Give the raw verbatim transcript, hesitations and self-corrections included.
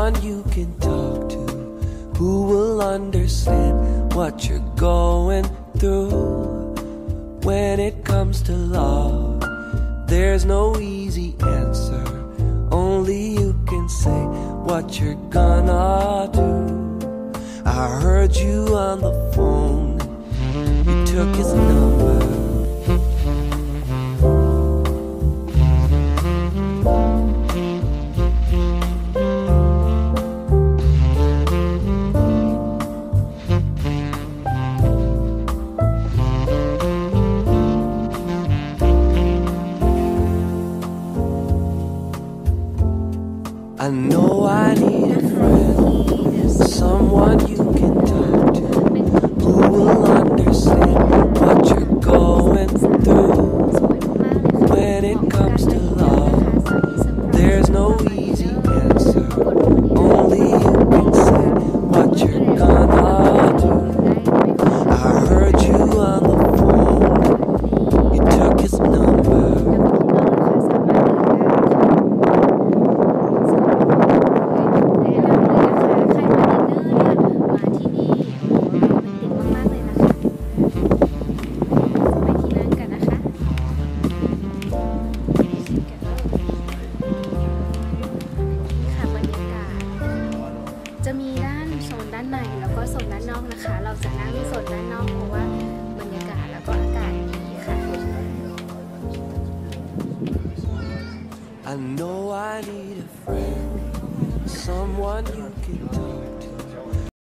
someone you can talk to who will understand what you're going through. When it comes to love, there's no easy answer. Only you can say what you're gonna do. I heard you on the phone, you took his number. I know I need a friend, someone you can talk to, who will understand what you're going through. When it comes to love, there's no easy answer. Only you can say what you're gonna do. I heard you on the phone, you took his number.